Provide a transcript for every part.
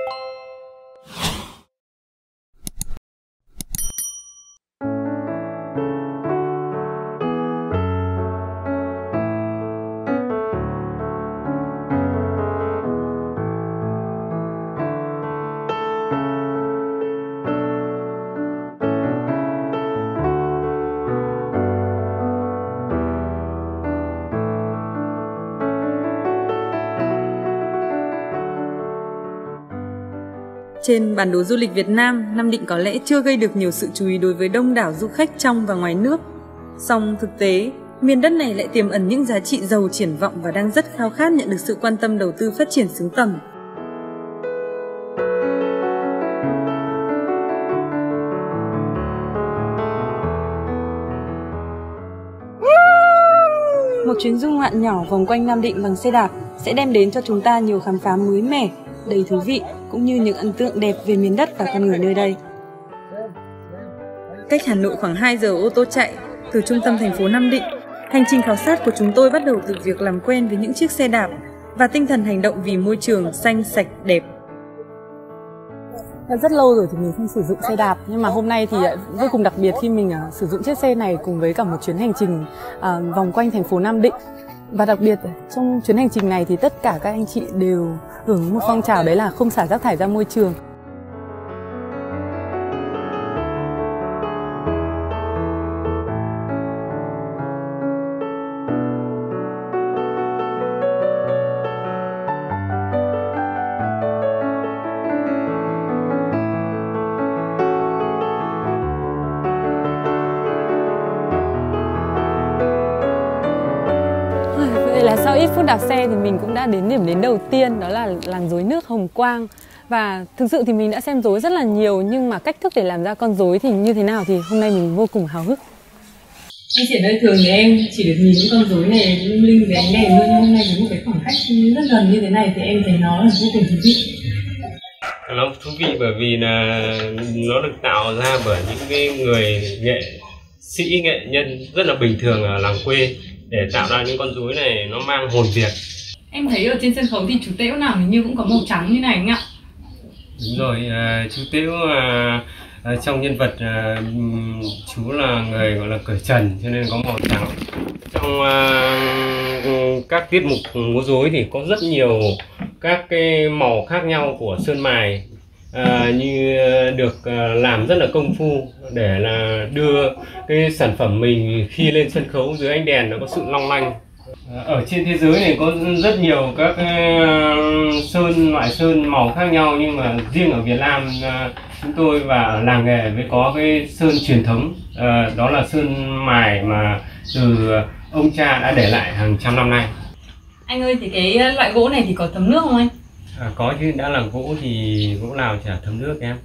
Trên bản đồ du lịch Việt Nam, Nam Định có lẽ chưa gây được nhiều sự chú ý đối với đông đảo du khách trong và ngoài nước. Song thực tế, miền đất này lại tiềm ẩn những giá trị giàu triển vọng và đang rất khao khát nhận được sự quan tâm đầu tư phát triển xứng tầm. Một chuyến du ngoạn nhỏ vòng quanh Nam Định bằng xe đạp sẽ đem đến cho chúng ta nhiều khám phá mới mẻ, đầy thú vị, cũng như những ấn tượng đẹp về miền đất và con người nơi đây. Cách Hà Nội khoảng 2 giờ ô tô chạy từ trung tâm thành phố Nam Định, hành trình khảo sát của chúng tôi bắt đầu từ việc làm quen với những chiếc xe đạp và tinh thần hành động vì môi trường xanh sạch đẹp. Rất lâu rồi thì mình không sử dụng xe đạp, nhưng mà hôm nay thì vô cùng đặc biệt khi mình sử dụng chiếc xe này cùng với cả một chuyến hành trình vòng quanh thành phố Nam Định. Và đặc biệt trong chuyến hành trình này thì tất cả các anh chị đều hưởng ứng một phong trào, đấy là không xả rác thải ra môi trường. Vậy là sau ít phút đạp xe thì mình cũng đã đến điểm đến đầu tiên, đó là làng rối nước Hồng Quang. Và thực sự thì mình đã xem rối rất là nhiều, nhưng mà cách thức để làm ra con rối thì như thế nào thì hôm nay mình vô cùng háo hức. Anh chị ơi, thường thì em chỉ được nhìn những con rối này lung linh với ánh đèn thôi, nhưng hôm nay với một cái khoảng cách rất gần như thế này thì em thấy nó là vô cùng thú vị. Nó thú vị bởi vì là nó được tạo ra bởi những cái người nghệ sĩ, nghệ nhân rất là bình thường ở làng quê để tạo ra những con rối này nó mang hồn Việt. Em thấy ở trên sân khấu thì chú Tễu nào hình như cũng có màu trắng như này anh ạ. Đúng rồi, chú Tễu trong nhân vật chú là người gọi là cởi trần cho nên có màu trắng. Trong các tiết mục múa rối thì có rất nhiều các cái màu khác nhau của sơn mài, như được làm rất là công phu để là đưa cái sản phẩm mình khi lên sân khấu dưới ánh đèn nó có sự long lanh. Ở trên thế giới này có rất nhiều các loại sơn màu khác nhau, nhưng mà riêng ở Việt Nam chúng tôi và làng nghề mới có cái sơn truyền thống, đó là sơn mài mà từ ông cha đã để lại hàng trăm năm nay. Anh ơi, thì cái loại gỗ này thì có thấm nước không anh? Có chứ, đã là gỗ thì gỗ nào chả thấm nước em.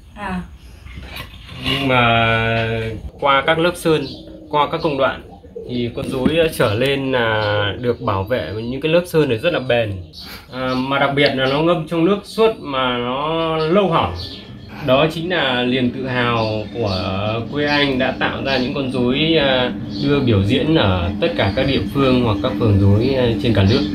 Nhưng mà qua các lớp sơn, qua các công đoạn thì con rối trở lên là được bảo vệ với những cái lớp sơn này rất là bền, mà đặc biệt là nó ngâm trong nước suốt mà nó lâu hỏng. Đó chính là niềm tự hào của quê anh đã tạo ra những con rối đưa biểu diễn ở tất cả các địa phương hoặc các phường rối trên cả nước.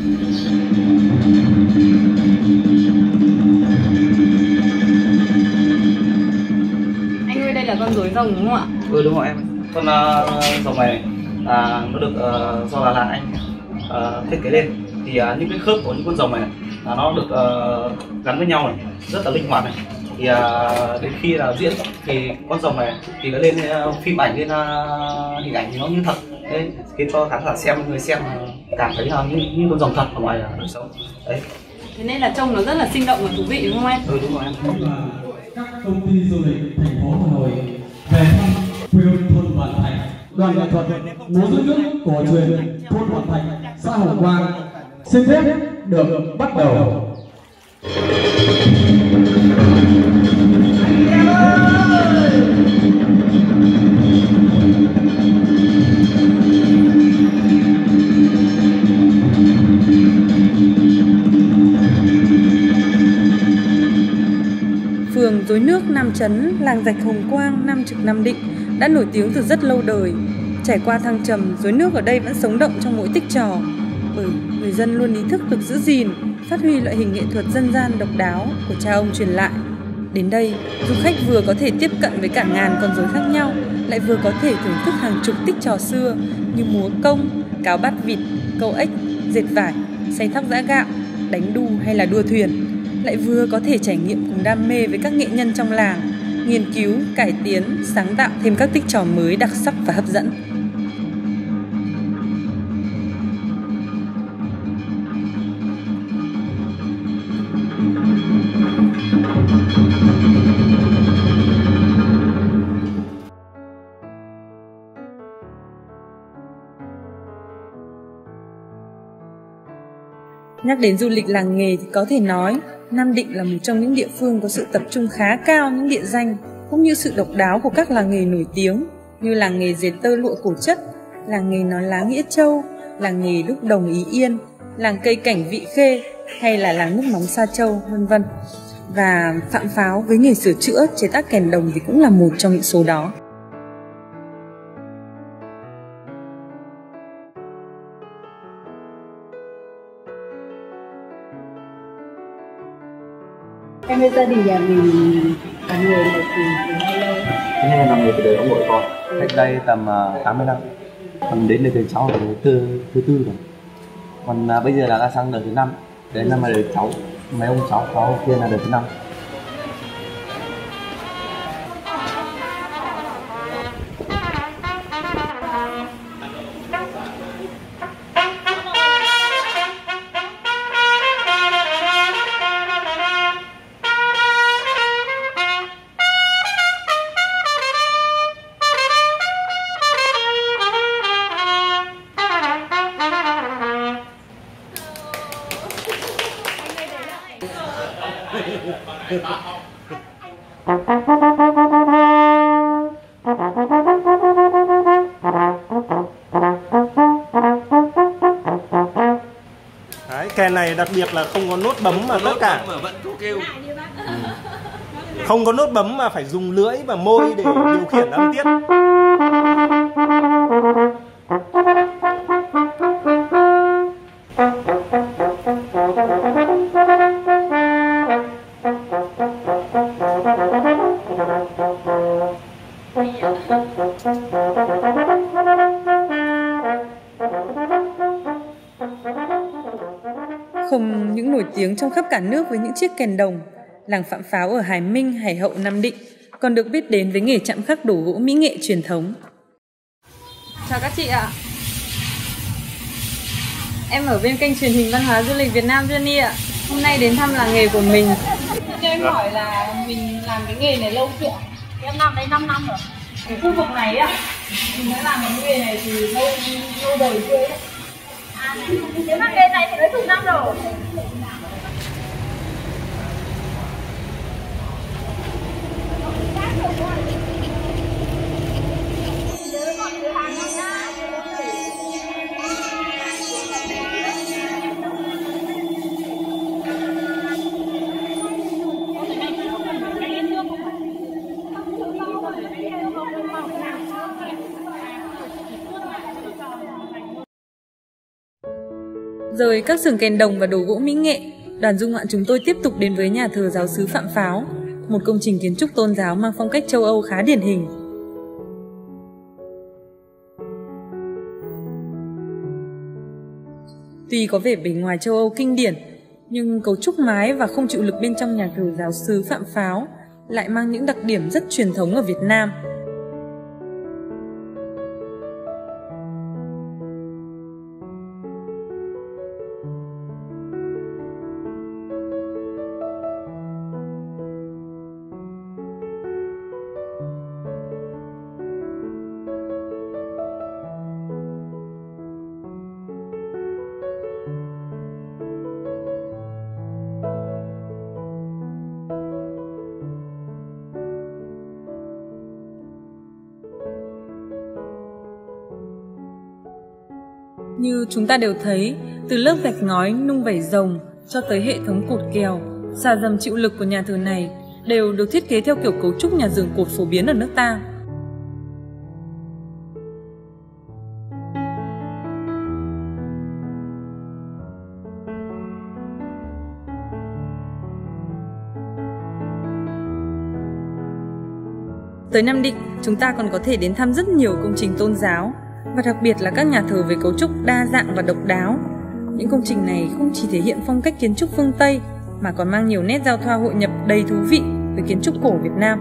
Anh ơi, đây là con rối rồng đúng không ạ? Ừ, đúng rồi em. Con rồng này nó được do là làng anh thiết kế lên. Thì những cái khớp của những con rồng này nó được gắn với nhau này, rất là linh hoạt này. Thì đến khi là diễn thì con rồng này thì nó lên phim ảnh, lên hình ảnh thì nó như thật, đấy khiến cho khán giả xem, người xem cảm thấy như con rồng thật ở ngoài đời sống đấy. Thế nên là trông nó rất là sinh động và thú vị đúng không em? Ừ, đúng rồi em. Các công ty du lịch thành phố Hà Nội về thăm quê hương thôn Vạn Thành. Đoàn nghệ thuật múa rối nước cổ truyền thôn Vạn Thành, xã Hồng Quang xin phép được bắt đầu. Phường Rối Nước Nam Chấn, làng rạch Hồng Quang, Nam Trực, Nam Định đã nổi tiếng từ rất lâu đời. Trải qua thăng trầm, rối nước ở đây vẫn sống động trong mỗi tích trò, bởi người dân luôn ý thức được giữ gìn, phát huy loại hình nghệ thuật dân gian độc đáo của cha ông truyền lại. Đến đây, du khách vừa có thể tiếp cận với cả ngàn con rối khác nhau, lại vừa có thể thưởng thức hàng chục tích trò xưa như múa công, cáo bát vịt, câu ếch, dệt vải, xay thóc giã gạo, đánh đu hay là đua thuyền, lại vừa có thể trải nghiệm cùng đam mê với các nghệ nhân trong làng, nghiên cứu, cải tiến, sáng tạo thêm các tích trò mới đặc sắc và hấp dẫn. Nhắc đến du lịch làng nghề thì có thể nói Nam Định là một trong những địa phương có sự tập trung khá cao những địa danh cũng như sự độc đáo của các làng nghề nổi tiếng như làng nghề dệt tơ lụa Cổ Chất, làng nghề nón lá Nghĩa Châu, làng nghề đúc đồng Ý Yên, làng cây cảnh Vị Khê hay là làng nước mắm Sa Châu, vân vân. Và Phạm Pháo với nghề sửa chữa, chế tác kèn đồng thì cũng là một trong những số đó. Em với gia đình nhà mình làm nghề này từ bao lâu? Cái này làm nghề từ đời ông nội con. Cách đây tầm 80 năm. Còn đến đời cháu là thứ tư rồi. Còn bây giờ là đã sang đời thứ 5. Đến năm là đời cháu. Mấy ông cháu kia là đời thứ 5. Đấy, kèn này đặc biệt là không có nốt bấm mà tất cả không có nốt bấm mà phải dùng lưỡi và môi để điều khiển âm tiết. Không những nổi tiếng trong khắp cả nước với những chiếc kèn đồng, làng Phạm Pháo ở Hải Minh, Hải Hậu, Nam Định còn được biết đến với nghề chạm khắc đồ gỗ mỹ nghệ truyền thống. Chào các chị ạ. Em ở bên kênh truyền hình văn hóa du lịch Việt Nam Journey ạ. Hôm nay đến thăm làng nghề của mình. Cho em hỏi là mình làm cái nghề này lâu chưa ạ? Em làm đây 5 năm rồi. Cái khu vực này ạ, mình đã làm cái nghề này từ lâu đời chưa ấy? Nếu mà nghề này thì mấy chục năm rồi. Rời các xưởng kèn đồng và đồ gỗ mỹ nghệ, đoàn du ngoạn chúng tôi tiếp tục đến với nhà thờ giáo xứ Phạm Pháo, một công trình kiến trúc tôn giáo mang phong cách châu Âu khá điển hình. Tuy có vẻ bề ngoài châu Âu kinh điển, nhưng cấu trúc mái và không chịu lực bên trong nhà thờ giáo xứ Phạm Pháo lại mang những đặc điểm rất truyền thống ở Việt Nam. Như chúng ta đều thấy, từ lớp gạch ngói nung vảy rồng cho tới hệ thống cột kèo, xà dầm chịu lực của nhà thờ này đều được thiết kế theo kiểu cấu trúc nhà giường cột phổ biến ở nước ta. Tới Nam Định, chúng ta còn có thể đến thăm rất nhiều công trình tôn giáo, và đặc biệt là các nhà thờ với cấu trúc đa dạng và độc đáo. Những công trình này không chỉ thể hiện phong cách kiến trúc phương Tây, mà còn mang nhiều nét giao thoa hội nhập đầy thú vị với kiến trúc cổ Việt Nam.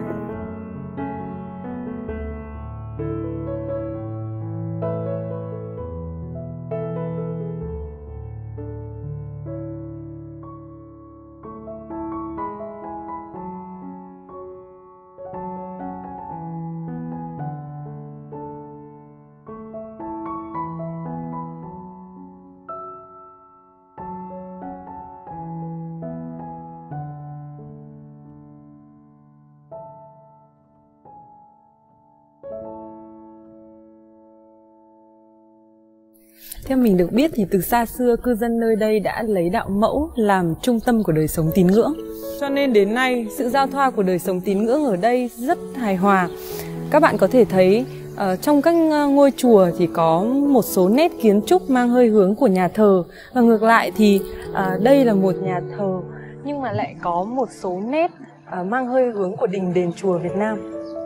Theo mình được biết thì từ xa xưa cư dân nơi đây đã lấy đạo mẫu làm trung tâm của đời sống tín ngưỡng. Cho nên đến nay sự giao thoa của đời sống tín ngưỡng ở đây rất hài hòa. Các bạn có thể thấy trong các ngôi chùa thì có một số nét kiến trúc mang hơi hướng của nhà thờ, và ngược lại thì đây là một nhà thờ nhưng mà lại có một số nét mang hơi hướng của đình đền chùa Việt Nam.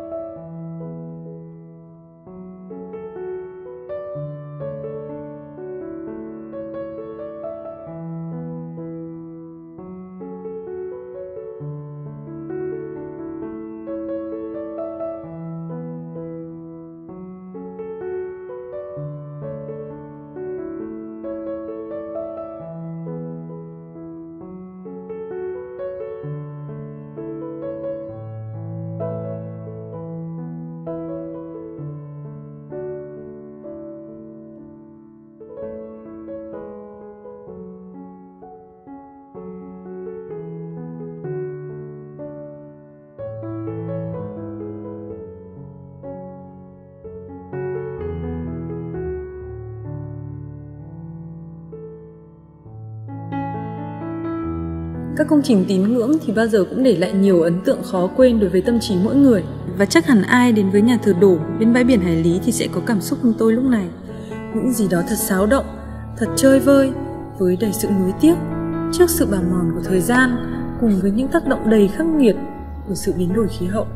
Các công trình tín ngưỡng thì bao giờ cũng để lại nhiều ấn tượng khó quên đối với tâm trí mỗi người. Và chắc hẳn ai đến với nhà thờ Đổ bên bãi biển Hải Lý thì sẽ có cảm xúc như tôi lúc này. Những gì đó thật xáo động, thật chơi vơi, với đầy sự nuối tiếc trước sự bào mòn của thời gian, cùng với những tác động đầy khắc nghiệt của sự biến đổi khí hậu.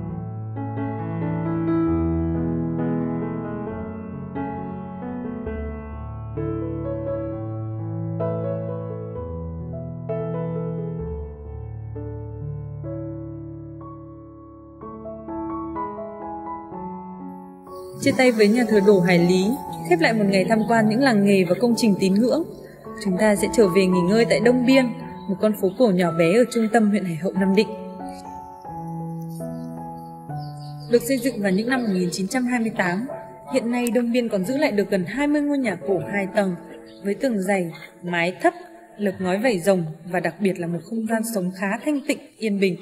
Chia tay với nhà thờ Đổ Hải Lý, khép lại một ngày tham quan những làng nghề và công trình tín ngưỡng, chúng ta sẽ trở về nghỉ ngơi tại Đông Biên, một con phố cổ nhỏ bé ở trung tâm huyện Hải Hậu, Nam Định. Được xây dựng vào những năm 1928, hiện nay Đông Biên còn giữ lại được gần 20 ngôi nhà cổ 2 tầng với tường dày, mái thấp, lợp ngói vảy rồng và đặc biệt là một không gian sống khá thanh tịnh, yên bình.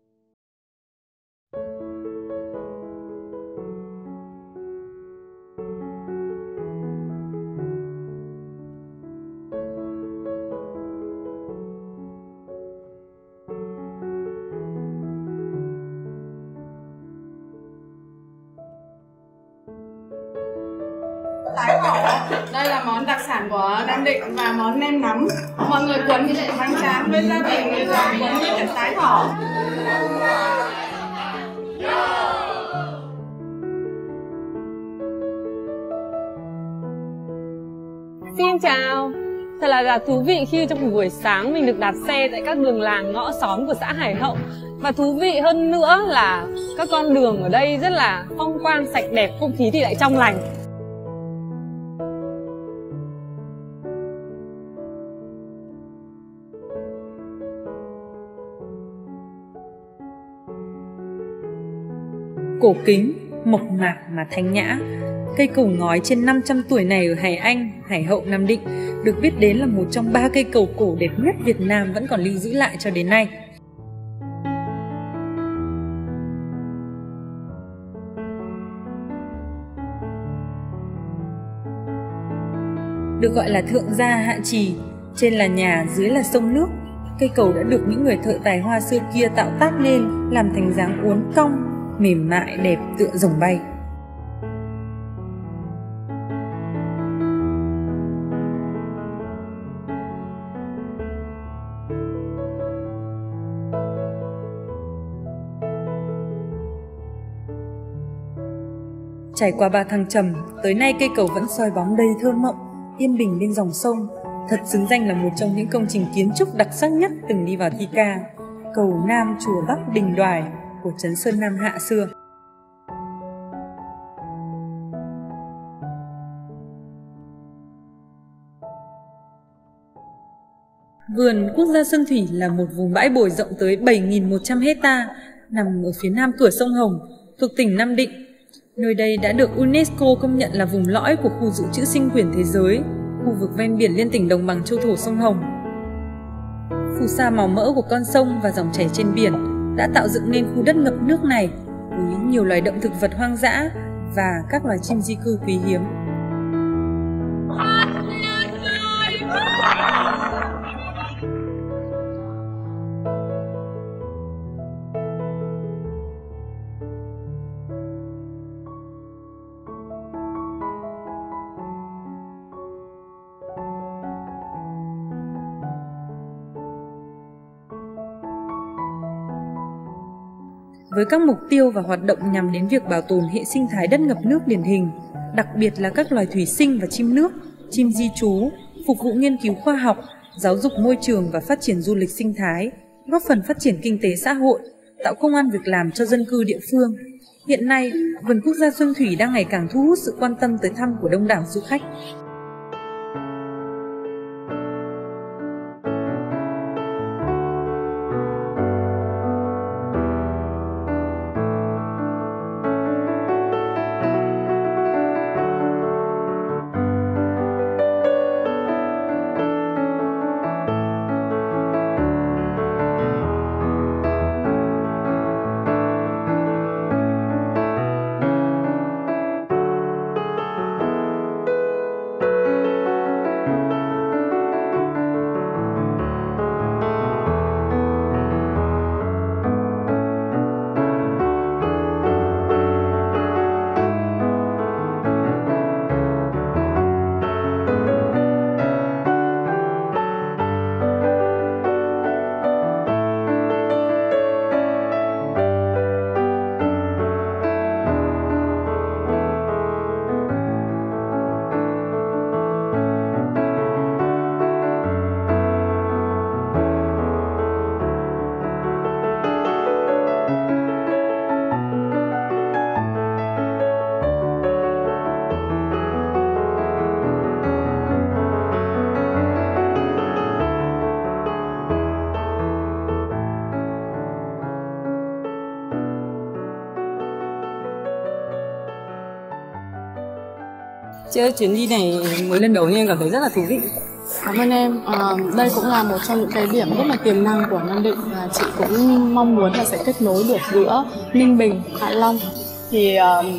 Tái khổ, đây là món đặc sản của Nam Định và món nem nắm. Mọi người cuốn bánh tráng với gia đình người già cuốn như kiểu tái thỏ. Xin chào. Thật là thú vị khi trong một buổi sáng mình được đạp xe tại các đường làng ngõ xóm của xã Hải Hậu. Và thú vị hơn nữa là các con đường ở đây rất là phong quang, sạch đẹp, không khí thì lại trong lành. Cổ kính, mộc mạc mà thanh nhã, cây cầu ngói trên 500 tuổi này ở Hải Anh, Hải Hậu, Nam Định được biết đến là một trong 3 cây cầu cổ đẹp nhất Việt Nam vẫn còn lưu giữ lại cho đến nay. Được gọi là thượng gia hạ trì, trên là nhà, dưới là sông nước, cây cầu đã được những người thợ tài hoa xưa kia tạo tác nên, làm thành dáng uốn cong, mềm mại đẹp tựa rồng bay. Trải qua 3 thăng trầm, tới nay cây cầu vẫn soi bóng đầy thơ mộng, yên bình bên dòng sông, thật xứng danh là một trong những công trình kiến trúc đặc sắc nhất từng đi vào thi ca. Cầu Nam Chùa Bắc Đình Đoài của trấn Sơn Nam Hạ xưa. Vườn Quốc gia Xuân Thủy là một vùng bãi bồi rộng tới 7.100 hecta nằm ở phía nam cửa sông Hồng, thuộc tỉnh Nam Định. Nơi đây đã được UNESCO công nhận là vùng lõi của khu dự trữ sinh quyển thế giới, khu vực ven biển liên tỉnh đồng bằng châu thổ sông Hồng. Phù sa màu mỡ của con sông và dòng chảy trên biển đã tạo dựng nên khu đất ngập nước này với nhiều loài động thực vật hoang dã và các loài chim di cư quý hiếm. Với các mục tiêu và hoạt động nhằm đến việc bảo tồn hệ sinh thái đất ngập nước điển hình, đặc biệt là các loài thủy sinh và chim nước, chim di trú, phục vụ nghiên cứu khoa học, giáo dục môi trường và phát triển du lịch sinh thái, góp phần phát triển kinh tế xã hội, tạo công ăn việc làm cho dân cư địa phương. Hiện nay, Vườn Quốc gia Xuân Thủy đang ngày càng thu hút sự quan tâm tới thăm của đông đảo du khách. Chị ơi, chuyến đi này mới lần đầu nhưng em cảm thấy rất là thú vị. Cảm ơn em. Đây cũng là một trong những cái điểm rất là tiềm năng của Nam Định và chị cũng mong muốn là sẽ kết nối được giữa Ninh Bình, Hạ Long. Thì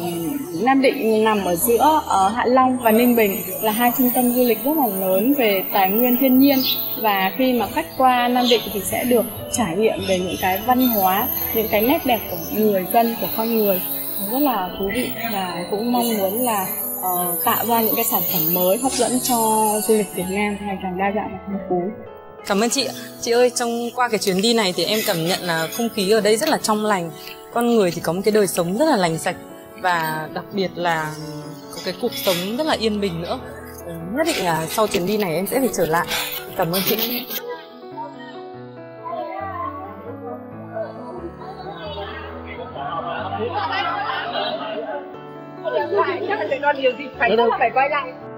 Nam Định nằm ở giữa Hạ Long và Ninh Bình là hai trung tâm du lịch rất là lớn về tài nguyên thiên nhiên, và khi mà khách qua Nam Định thì sẽ được trải nghiệm về những cái văn hóa, những cái nét đẹp của người dân, của con người, rất là thú vị, và cũng mong muốn là tạo ra những cái sản phẩm mới hấp dẫn cho du lịch Việt Nam ngày càng đa dạng và phong phú. Cảm ơn chị. Chị ơi, qua cái chuyến đi này thì em cảm nhận là không khí ở đây rất là trong lành, con người thì có một cái đời sống rất là lành sạch, và đặc biệt là có cái cuộc sống rất là yên bình nữa. Nhất định là sau chuyến đi này em sẽ phải trở lại. Cảm ơn chị. Chắc là còn nhiều gì phải quay lại.